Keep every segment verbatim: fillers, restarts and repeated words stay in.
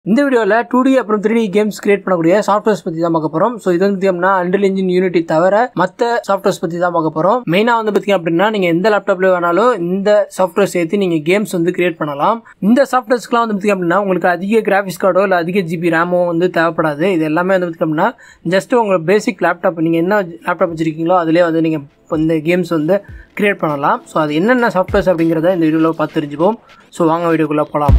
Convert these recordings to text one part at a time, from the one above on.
இந்த வீடியோல two D அப்புறம் த்ரீ டி கேம்ஸ் கிரியேட் பண்ணக்கூடிய சாஃப்ட்வேர்ஸ் பத்தி தான் பார்க்க போறோம். சோ இது வந்து பாத்தீங்கன்னா Unreal Engine Unity தவிர மத்த சாஃப்ட்வேர்ஸ் பத்தி தான் பார்க்க போறோம். மெயினா வந்து பாத்தீங்க அப்படின்னா நீங்க எந்த லேப்டாப்ல வேணாலும் இந்த சாஃப்ட்வேர் சேர்த்து நீங்க கேம்ஸ் வந்து கிரியேட் பண்ணலாம். இந்த சாஃப்ட்வேர்ஸ்க்குலாம் வந்து பாத்தீங்க அப்படின்னா உங்களுக்கு அதிக கிராபிக்ஸ் கார்டோ இல்ல அதிக ஜிபி ரேமோ வந்து தேவைப்படாது. இது எல்லாமே வந்து பாத்தீங்க அப்படின்னா ஜஸ்ட் உங்க பேசிக் லேப்டாப் நீங்க என்ன லேப்டாப் வச்சிருக்கீங்களோ அதிலே வந்து நீங்க இந்த கேம்ஸ் வந்து கிரியேட் பண்ணலாம். ஸோ அது என்னென்ன சாஃப்ட்வேர்ஸ் அப்படிங்கிறத இந்த வீடியோவில் பார்த்து தெரிஞ்சுப்போம். ஸோ வாங்க வீடியோக்குள்ளே போகலாம்.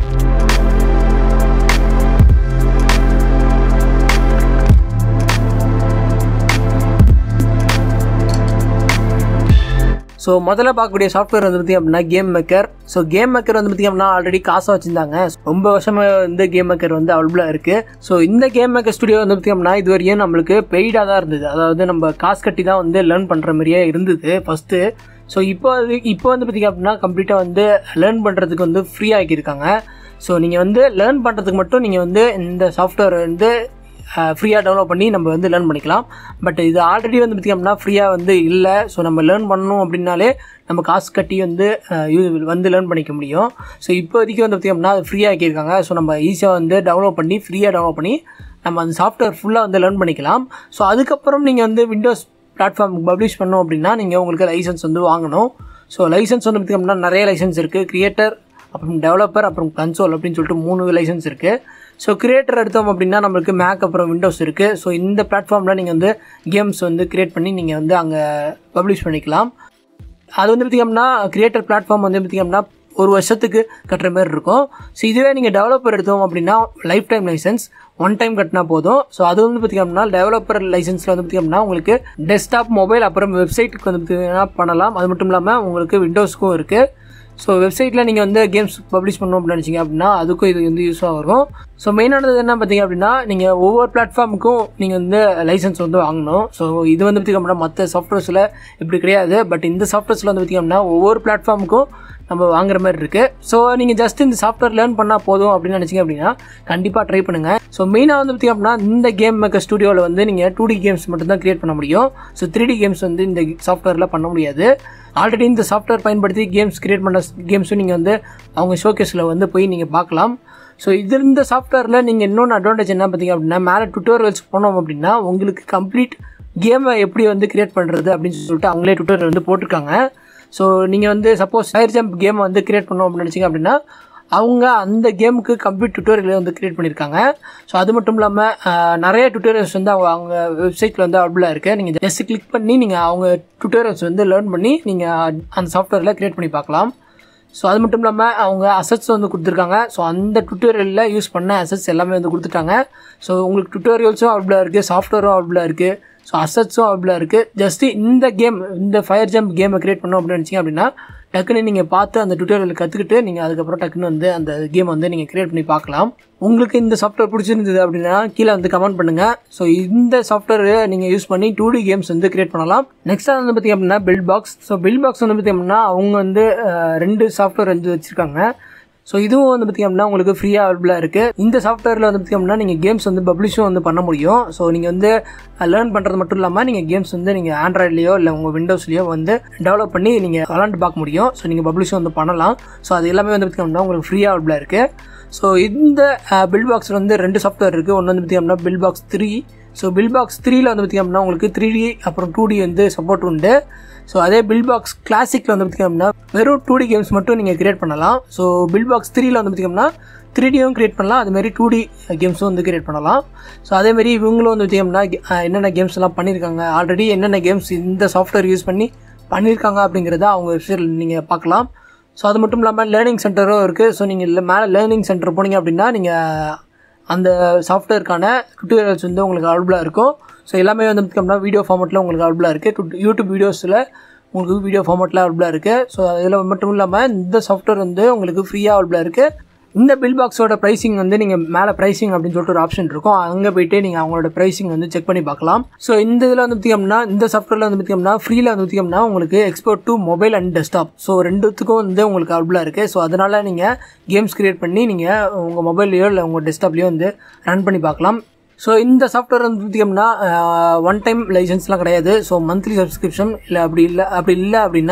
ஸோ முதல்ல பார்க்கக்கூடிய சாஃப்ட்வேர் வந்து பார்த்திங்க அப்படின்னா game maker. So game maker வந்து பார்த்திங்க அப்படின்னா ஆல்ரெடி காசாக வச்சுருந்தாங்க. ரொம்ப வருஷமாக வந்து கேம் மேக்கர் வந்து அவைலபிளாக இருக்குது. ஸோ இந்த கேம் மேக்கர் ஸ்டுடியோ வந்து பார்த்திங்க அப்படின்னா இது வரையும் நம்மளுக்கு பெய்டாக தான் இருந்தது. அதாவது நம்ம காசு கட்டி தான் வந்து லேர்ன் பண்ணுற மாதிரியே இருந்தது ஃபஸ்ட்டு. ஸோ இப்போ அது இப்போ வந்து பார்த்திங்க அப்படின்னா கம்ப்ளீட்டாக வந்து லேர்ன் பண்ணுறதுக்கு வந்து ஃப்ரீ ஆக்கியிருக்காங்க. ஸோ நீங்கள் வந்து லேர்ன் பண்ணுறதுக்கு மட்டும் நீங்கள் வந்து இந்த சாஃப்ட்வேர் வந்து ஃப்ரீயாக டவுன்லோட் பண்ணி நம்ம வந்து லேர்ன் பண்ணிக்கலாம். பட் இது ஆல்ரெடி வந்து பார்த்திங்க அப்படின்னா ஃப்ரீயாக வந்து இல்லை. ஸோ நம்ம லேர்ன் பண்ணணும் அப்படின்னாலே நம்ம காசு கட்டி வந்து வந்து லேர்ன் பண்ணிக்க முடியும். ஸோ இப்போதைக்கு வந்து பார்த்திங்க அப்படின்னா அது ஃப்ரீயாக ஆக்கியிருக்காங்க. ஸோ நம்ம ஈஸியாக வந்து டவுன்லோட் பண்ணி ஃப்ரீயாக டவுன்லோட் பண்ணி நம்ம அந்த சாஃப்ட்வேர் ஃபுல்லாக வந்து லேர்ன் பண்ணிக்கலாம். ஸோ அதுக்கப்புறம் நீங்கள் வந்து விண்டோஸ் பிளாட்ஃபார்முக்கு பப்ளிஷ் பண்ணணும் அப்படின்னா நீங்கள் உங்களுக்கு லைசன்ஸ் வந்து வாங்கணும். ஸோ லைசன்ஸ் வந்து பார்த்திங்க அப்படின்னா நிறைய லைசன்ஸ் இருக்குது. கிரியேட்டர், அப்புறம் டெவலப்பர், அப்புறம் கன்சோல் அப்படின்னு சொல்லிட்டு மூணு லைசன்ஸ் இருக்குது. ஸோ கிரியேட்டர் எடுத்தோம் அப்படின்னா நம்மளுக்கு மேக் அப்புறம் விண்டோஸ் இருக்குது. ஸோ இந்த பிளாட்ஃபார்மில் நீங்கள் வந்து கேம்ஸ் வந்து கிரியேட் பண்ணி நீங்கள் வந்து அங்கே பப்ளிஷ் பண்ணிக்கலாம். அது வந்து பார்த்திங்கன்னா கிரியேட்டர் பிளாட்ஃபார்ம் வந்து பார்த்திங்கன்னா ஒரு வருஷத்துக்கு கட்டுற மாதிரி இருக்கும். ஸோ இதுவே நீங்கள் டெவலப்பர் எடுத்தோம் அப்படின்னா lifetime license one time கட்டினா போதும். ஸோ அது வந்து பார்த்திங்கன்னா டெவலப்பர் லைசன்ஸில் வந்து பார்த்திங்கன்னா உங்களுக்கு டெஸ்க்டாப், மொபைல், அப்புறம் வெப்சைட்டுக்கு வந்து பார்த்திங்கன்னா பண்ணலாம். அது மட்டும் இல்லாமல் உங்களுக்கு விண்டோஸ்க்கும் இருக்குது. ஸோ வெப்சைட்டில் நீங்கள் வந்து கேம்ஸ் பப்ளிஷ் பண்ணணும் அப்படின்னு நினச்சிங்க அப்படின்னா அதுக்கும் இது வந்து யூஸாக வரும். ஸோ மெயினானது என்ன பார்த்தீங்க அப்படின்னா நீங்கள் ஒவ்வொரு பிளாட்ஃபார்முக்கும் நீங்கள் வந்து லைசன்ஸ் வந்து வாங்கணும். ஸோ இது வந்து பார்த்திங்க அப்படின்னா மற்ற சாஃப்ட்வேர்ஸில் இப்படி கிடையாது. பட் இந்த சாஃப்ட்வேர்ஸில் வந்து பார்த்திங்க அப்படின்னா ஒவ்வொரு பிளாட்ஃபார்முக்கும் நம்ம வாங்குற மாதிரி இருக்குது. ஸோ நீங்கள் ஜஸ்ட் இந்த சாஃப்ட்வேர் லேர்ன் பண்ணால் போதும் அப்படின்னு நினச்சிங்க அப்படின்னா கண்டிப்பாக ட்ரை பண்ணுங்கள். ஸோ மெயினாக வந்து பார்த்திங்க அப்படின்னா இந்த கேம் மேக்கர் ஸ்டுடியோவில் வந்து நீங்கள் டூ டி கேம்ஸ் மட்டும் தான் கிரியேட் பண்ண முடியும். ஸோ த்ரீ டி கேம்ஸ் வந்து இந்த சாஃப்ட்வேரில் பண்ண முடியாது. ஆல்ரெடி இந்த சாஃப்ட்வேர் பயன்படுத்தி கேம்ஸ் கிரியேட் பண்ண கேம்ஸும் நீங்கள் வந்து அவங்க ஷோகேஸில் வந்து போய் நீங்கள் பார்க்கலாம். ஸோ இது இந்த சாஃப்ட்வேரில் நீங்கள் இன்னொன்று அட்வான்டேஜ் என்ன பார்த்தீங்க அப்படின்னா மேலே டுட்டோரியல்ஸ் போனோம் அப்படின்னா உங்களுக்கு கம்ப்ளீட் கேமை எப்படி வந்து கிரியேட் பண்ணுறது அப்படின்னு சொல்லிட்டு அவங்களே டுட்டோரியல் வந்து போட்டிருக்காங்க. ஸோ நீங்கள் வந்து சப்போஸ் ஃபயர் ஜம்ப் கேமை வந்து கிரியேட் பண்ணோம் அப்படின்னு நினச்சிங்க அப்படின்னா அவங்க அந்த கேமுக்கு கம்ப்ளீட் டுட்டோரியல் வந்து கிரியேட் பண்ணியிருக்காங்க. ஸோ அது மட்டும் இல்லாமல் நிறைய டுட்டோரியல்ஸ் வந்து அவங்க அவங்க வெப்சைட்டில் வந்து அவைலபிளாக இருக்குது. நீங்கள் ஜஸ்ட் கிளிக் பண்ணி நீங்கள் அவங்க டுட்டோரியல்ஸ் வந்து லேர்ன் பண்ணி நீங்கள் அந்த சாஃப்ட்வேரில் கிரியேட் பண்ணி பார்க்கலாம். ஸோ அது மட்டும் இல்லாமல் அவங்க அசட்ஸ் வந்து கொடுத்துருக்காங்க. ஸோ அந்த டுட்டோரியலில் யூஸ் பண்ண அசட்ஸ் எல்லாமே வந்து கொடுத்துட்டாங்க. ஸோ உங்களுக்கு டுட்டோரியல்ஸும் அவைலபிளாக இருக்குது, சாஃப்ட்வேரும் அவைலபிளாக இருக்குது, ஸோ அசட்ஸும் அவைலபிளாக இருக்குது. ஜஸ்ட்டு இந்த கேம் இந்த ஃபயர் ஜம்ப் கேமை கிரியேட் பண்ணோம் அப்படின்னு நினச்சிங்க அப்படின்னா டக்குன்னு நீங்கள் பார்த்து அந்த டுட்டோரியல் கற்றுக்கிட்டு நீங்கள் அதுக்கப்புறம் டக்குன்னு வந்து அந்த கேம் வந்து நீங்கள் கிரியேட் பண்ணி பார்க்கலாம். உங்களுக்கு இந்த சாஃப்ட்வேர் பிடிச்சிருந்தது அப்படின்னா கீழே வந்து கமெண்ட் பண்ணுங்கள். ஸோ இந்த சாஃப்ட்வேர் நீங்கள் யூஸ் பண்ணி டூ டி கேம்ஸ் வந்து கிரியேட் பண்ணலாம். நெக்ஸ்ட்டாக வந்து பார்த்திங்க அப்படின்னா build box. So build box வந்து பார்த்திங்க அப்படின்னா அவங்க வந்து ரெண்டு சாஃப்ட்வேர் வந்து வச்சுருக்காங்க. ஸோ இதுவும் வந்து பார்த்திங்க அப்படின்னா உங்களுக்கு ஃப்ரீயாக அவைலபிளாக இருக்குது. இந்த சாஃப்ட்வேரில் வந்து பார்த்திங்க அப்படின்னா நீங்கள் கேம்ஸ் வந்து பப்ளிஷும் வந்து பண்ண முடியும். ஸோ நீங்கள் வந்து லேர்ன் பண்ணுறது மட்டும் இல்லாமல் நீங்கள் கேம்ஸ் வந்து நீங்கள் ஆண்ட்ராய்ட்லேயோ இல்லை உங்கள் விண்டோஸ்லேயோ வந்து டெவலப் பண்ணி நீங்கள் விளாண்டு பார்க்க முடியும். ஸோ நீங்கள் பப்ளிஷும் வந்து பண்ணலாம். ஸோ அது எல்லாமே வந்து பார்த்திங்க அப்படின்னா உங்களுக்கு ஃப்ரீயாக அவைலபிளாக இருக்குது. ஸோ இந்த பில்ட் பாக்ஸில் வந்து ரெண்டு சாஃப்ட்வேர் இருக்குது. ஒன்று வந்து பார்த்திங்க அப்படின்னா build box three. So build box த்ரீயில் வந்து பார்த்திங்க அப்படின்னா உங்களுக்கு த்ரீ டி அப்புறம் டூ டி வந்து சப்போர்ட் உண்டு. ஸோ அதே பில்ட் பாக்ஸ் கிளாசிக்கில் வந்து பார்த்திங்க அப்படின்னா வெறும் டூ டி கேம்ஸ் மட்டும் நீங்கள் கிரியேட் பண்ணலாம். ஸோ பில்ட் பாக்ஸ் த்ரீயில் வந்து பார்த்திங்கன்னா த்ரீ டியும் கிரியேட் பண்ணலாம், அதுமாரி டூ டி கேம்ஸும் வந்து கிரியேட் பண்ணலாம். ஸோ அதேமாரி இவங்களும் வந்து பார்த்திங்கன்னா என்னென்ன கேம்ஸ் எல்லாம் பண்ணியிருக்காங்க, ஆல்ரெடி என்னென்ன கேம்ஸ் இந்த சாஃப்ட்வேர் யூஸ் பண்ணி பண்ணியிருக்காங்க அப்படிங்கிறத அவங்க வெப்சைட்டில் நீங்கள் பார்க்கலாம். ஸோ அது மட்டும் இல்லாமல் லேர்னிங் சென்டரும் இருக்குது. ஸோ நீங்கள் மேலே லேர்னிங் சென்டர் போனீங்க அப்படின்னா நீங்கள் அந்த சாஃப்ட்வேருக்கான டுட்டோரியல்ஸ் வந்து உங்களுக்கு அவைலபிளாக இருக்கும். ஸோ எல்லாமே வந்து பார்த்திங்கன்னா வீடியோ ஃபார்மேட்டில் உங்களுக்கு அவைலபிளாக இருக்குது. யூடியூப் வீடியோஸில் உங்களுக்கு வீடியோ ஃபார்மேட்டில் அவைலபிளாக இருக்குது. ஸோ அதில் மட்டும் இல்லாமல் இந்த சாஃப்ட்வேர் வந்து உங்களுக்கு ஃப்ரீயாக அவைலபிளாக இருக்குது. இந்த பில் பாக்ஸோட ப்ரைஸிங் வந்து நீங்கள் மேலே ப்ரைஸிங் அப்படின்னு சொல்லிட்டு ஒரு ஆப்ஷன் இருக்கும். அங்கே போய்ட்டு நீங்கள் அவங்களோட ப்ரைஸிங் வந்து செக் பண்ணி பார்க்கலாம். ஸோ இந்த இதில் வந்து பார்த்திங்கன்னா இந்த சாஃப்ட்வேரில் வந்து பார்த்திங்கன்னா ஃப்ரீயில் வந்து பார்த்திங்கன்னா உங்களுக்கு export to mobile and desktop. So ரெண்டுத்துக்கும் வந்து உங்களுக்கு அவைலபிளாக இருக்குது. ஸோ அதனால் நீங்கள் கேம்ஸ் கிரியேட் பண்ணி நீங்கள் உங்கள் மொபைல்லையோ இல்லை உங்கள் டெஸ்க்டாப்லேயோ வந்து ரன் பண்ணி பார்க்கலாம். ஸோ இந்த சாஃப்ட்வேர் வந்து பார்த்திங்கன்னா ஒன் டைம் லைசன்ஸ்லாம் கிடையாது. ஸோ மந்த்லி சப்ஸ்கிரிப்ஷன் இல்லை அப்படி இல்லை அப்படி இல்லை அப்படின்னா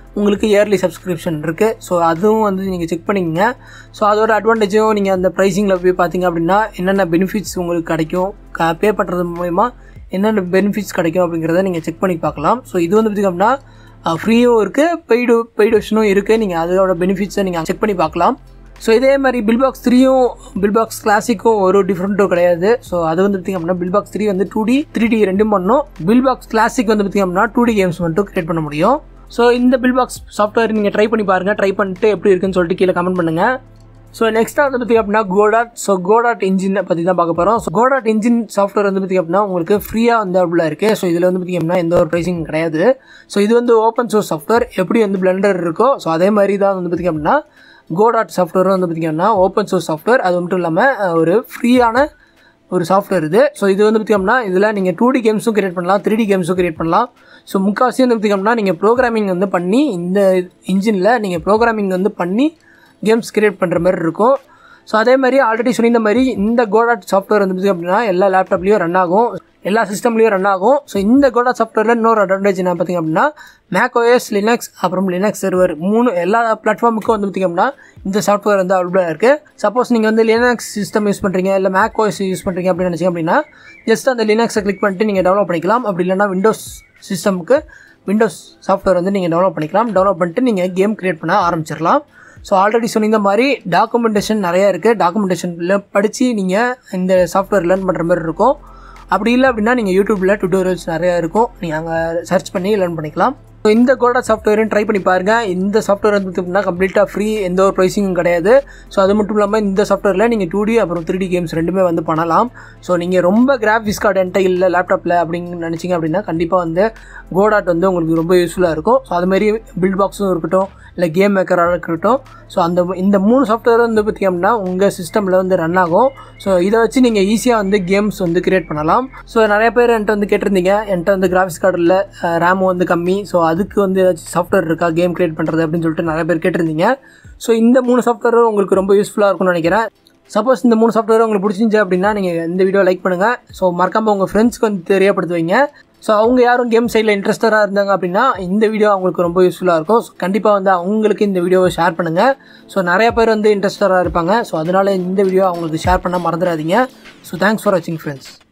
உங்களுக்கு இயர்லி சப்ஸ்கிரிப்ஷன் இருக்குது. ஸோ அதுவும் வந்து நீங்கள் செக் பண்ணிக்கங்க. ஸோ அதோட அட்வான்டேஜும் நீங்கள் அந்த ப்ரைஸிங்கில் போய் பார்த்தீங்க அப்படின்னா என்னென்ன பெனிஃபிட்ஸ் உங்களுக்கு கிடைக்கும், பே பண்ணுறது மூலமா என்னென்ன பெனிஃபிட்ஸ் கிடைக்கும் அப்படிங்கிறத நீங்கள் செக் பண்ணி பார்க்கலாம். ஸோ இது வந்து பார்த்திங்க அப்படின்னா ஃப்ரீயும் இருக்குது, பெய்டு பெய்டு வெர்ஷனும் இருக்குது. நீங்கள் அதோட பெனிஃபிட்ஸை நீங்கள் செக் பண்ணி பார்க்கலாம். ஸோ இதே மாதிரி பில் பாக்ஸ் த்ரீயும் பில் பாக்ஸ் கிளாசிக்கும் ஒரு டிஃப்ரெண்ட்டும் கிடையாது. ஸோ அது வந்து பார்த்திங்க அப்படின்னா பில் பாக்ஸ் த்ரீ வந்து டூ டி த்ரீ டி ரெண்டும் பண்ணும். பில் பாக்ஸ் கிளாசிக் வந்து பார்த்திங்க அப்படின்னா டூ டி கேம்ஸ் மட்டும் கிரியேட் பண்ண முடியும். ஸோ இந்த பில் பாக்ஸ் சாஃப்ட்வேர் நீங்கள் ட்ரை பண்ணி பாருங்கள். ட்ரை பண்ணிட்டு எப்படி இருக்குன்னு சொல்லிட்டு கீழே கமெண்ட் பண்ணுங்கள். ஸோ நெக்ஸ்ட்டாக வந்து பார்த்திங்க அப்படின்னா கோடாட். ஸோ கோடாட் இன்ஜினை பற்றி தான் பார்க்க போகிறோம். ஸோ கோடாட் இன்ஜின் சாஃப்ட்வேர் வந்து பார்த்திங்க அப்படின்னா உங்களுக்கு ஃப்ரீயாக வந்து அவ்வளோ இருக்குது. ஸோ இதில் வந்து பார்த்திங்க அப்படின்னா எந்த ஒரு ப்ரைஸிங் கிடையாது. ஸோ இது வந்து ஓப்பன் சோர்ஸ் சாஃப்ட்வேர். எப்படி வந்து பிளெண்டர் இருக்கோ ஸோ அதே மாதிரி தான் வந்து பார்த்திங்க அப்படின்னா கோடாட் சாஃப்ட்வேர் வந்து பார்த்திங்கன்னா ஓப்பன் சோர்ஸ் சாஃப்ட்வேர். அது மட்டும் இல்லாமல் ஒரு ஃப்ரீயான ஒரு சாஃப்ட்வேர் இது. ஸோ இது வந்து பார்த்திங்கன்னா இதில் நீங்கள் டூ டி கேம்ஸும் கிரியேட் பண்ணலாம், த்ரீ டி கேம்ஸும் கிரியேட் பண்ணலாம். ஸோ முக்கால்வாசி வந்து பார்த்திங்கன்னா நீங்கள் ப்ரோக்ராமிங் வந்து பண்ணி இந்த இன்ஜினில் நீங்கள் ப்ரோக்ராமிங் வந்து பண்ணி கேம்ஸ் கிரியேட் பண்ணுற மாதிரி இருக்கும். ஸோ அதே மாதிரி ஆல்ரெடி சொன்ன மாதிரி இந்த கோடாட் சாஃப்ட்வேர் வந்து பார்த்திங்க அப்படின்னா எல்லா லேப்டாப்லேயும் ரன் ஆகும், எல்லா சிஸ்டம்லேயும் ரன் ஆகும். ஸோ இந்த கோடாட் சாஃப்ட்வேரில் இன்னொரு அட்வான்டேஜ் என்ன பார்த்திங்க அப்படின்னா மேக்ஓஎஸ், லினக்ஸ், அப்புறம் லினக்ஸ் சர்வர் மூணு எல்லா பிளாட்ஃபார்முக்கும் வந்து பார்த்திங்க அப்படின்னா இந்த சாஃப்ட்வேர் வந்து அவைலபிளாக இருக்குது. சப்போஸ் நீங்கள் வந்து லினக்ஸ் சிஸ்டம் யூஸ் பண்ணுறீங்க, இல்லை மேக்ஓஎஸ் யூஸ் பண்ணுறீங்க அப்படின்னு நினச்சிங்க அப்படின்னா ஜஸ்ட் அந்த லினக்ஸை கிளிக் பண்ணிட்டு நீங்கள் டெவலப் பண்ணிக்கலாம். அப்படி இல்லைனா விண்டோஸ் சிஸ்டமுக்கு விண்டோஸ் சாஃப்ட்வேர் வந்து நீங்கள் டெவலப் பண்ணிக்கலாம். டெவலப் பண்ணிட்டு நீங்கள் கேம் கிரியேட் பண்ண ஆரம்பிச்சிடலாம். ஸோ ஆல்ரெடி சொன்ன மாதிரி டாக்குமெண்டேஷன் நிறையா இருக்குது. டாக்குமெண்டேஷனில் படித்து நீங்கள் இந்த சாஃப்ட்வேர் லேர்ன் பண்ணுற மாதிரி இருக்கும். அப்படி இல்லை அப்படின்னா நீங்கள் யூடியூப்பில் டுட்டோரியல்ஸ் நிறையா இருக்கும், நீங்கள் அங்கே சர்ச் பண்ணி லேர்ன் பண்ணிக்கலாம். ஸோ இந்த கோடாட் சாஃப்ட்வேரையும் ட்ரை பண்ணி பாருங்கள். இந்த சாஃப்ட்வேர் வந்து பார்த்திங்கன்னா கம்ப்ளீட்டாக ஃப்ரீ, எந்த ஒரு ப்ரைஸிங்கும் கிடையாது. ஸோ அது மட்டும் இல்லாமல் இந்த சாஃப்ட்வேரில் நீங்கள் டூ டி அப்புறம் த்ரீ டி கேம்ஸ் ரெண்டுமே வந்து பண்ணலாம். ஸோ நீங்கள் ரொம்ப கிராஃபிக்ஸ் கார்டு என்கிட்ட இல்லை லேப்டாப்பில் அப்படின்னு நினச்சிங்க அப்படின்னா கண்டிப்பாக வந்து கோடாட் வந்து உங்களுக்கு ரொம்ப யூஸ்ஃபுல்லாக இருக்கும். ஸோ அதுமாரி பில்ட் பாக்ஸும் இருக்கட்டும், இல்லை கேம் மேக்கராக இருக்கட்டும். ஸோ அந்த இந்த மூணு சாஃப்ட்வேர் வந்து பார்த்திங்க அப்படின்னா உங்கள் சிஸ்டமில் வந்து ரன் ஆகும். ஸோ இதை வச்சு நீங்கள் ஈஸியாக வந்து கேம்ஸ் வந்து கிரியேட் பண்ணலாம். ஸோ நிறைய பேர் என்கிட்ட வந்து கேட்டிருந்தீங்க, என்கிட்ட வந்து கிராஃபிக்ஸ் கார்டு இல்லை, ரேம் வந்து கம்மி, ஸோ அதுக்கு வந்து ஏதாச்சும் சாஃப்ட்வேர் இருக்கா கேம் கிரியேட் பண்ணுறது அப்படின்னு சொல்லிட்டு நிறைய பேர் கேட்டிருந்தீங்க. ஸோ இந்த மூணு சாஃப்ட்வேரும் உங்களுக்கு ரொம்ப யூஸ்ஃபுல்லாக இருக்கும்னு நினைக்கிறேன். சப்போஸ் இந்த மூணு சாஃப்ட்வேர் உங்களுக்கு பிடிச்சிருந்துச்சு அப்படின்னா நீங்கள் இந்த வீடியோ லைக் பண்ணுங்கள். ஸோ மறக்காமல் உங்கள் ஃப்ரெண்ட்ஸ்க்கு வந்து தெரியப்படுத்துவீங்க. ஸோ அவங்க யாரும் கேம் சைடில் இன்ட்ரெஸ்டடாக இருந்தாங்க அப்படின்னா இந்த வீடியோ அவங்களுக்கு ரொம்ப யூஸ்ஃபுல்லாக இருக்கும். ஸோ கண்டிப்பாக வந்து அவங்களுக்கு இந்த வீடியோவை ஷேர் பண்ணுங்கள். ஸோ நிறைய பேர் வந்து இன்ட்ரெஸ்டடாக இருப்பாங்க. ஸோ அதனால் இந்த வீடியோ அவங்களுக்கு ஷேர் பண்ண மறந்துடாதீங்க. ஸோ தேங்க்ஸ் ஃபார் வாட்சிங் ஃப்ரெண்ட்ஸ்.